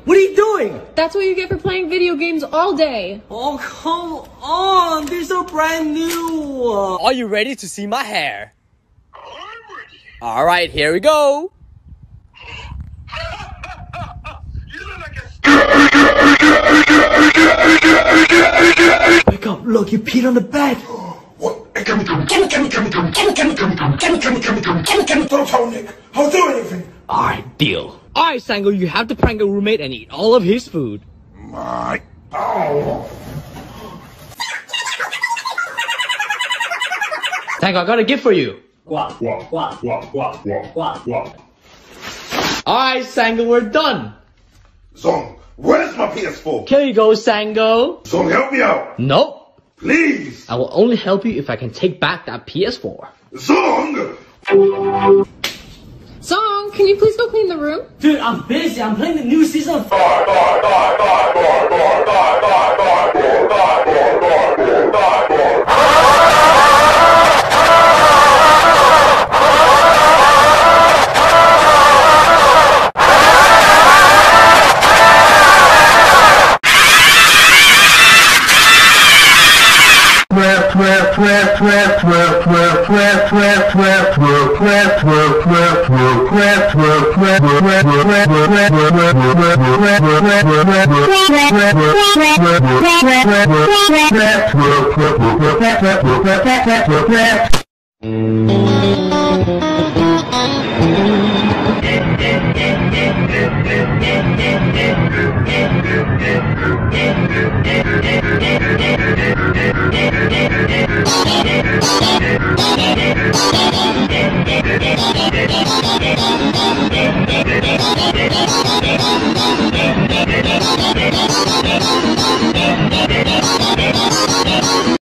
What are you doing? That's what you get for playing video games all day. Oh, come on. They're so brand new. Are you ready to see my hair? I'm ready. All right, here we go. You look like a Wake up. Look, you peed on the bed. What? Don't tell Nick. I'll do anything. All right, deal. All right, Sango, you have to prank a roommate and eat all of his food. My. Oh. Sango, I got a gift for you. What? All All right, Sango, we're done. Song, where's my PS4? Here you go, Sango. Song, help me out. Nope. Please. I will only help you if I can take back that PS4. Song. Song, can you please go clean the room? Dude, I'm busy. I'm playing the new season of...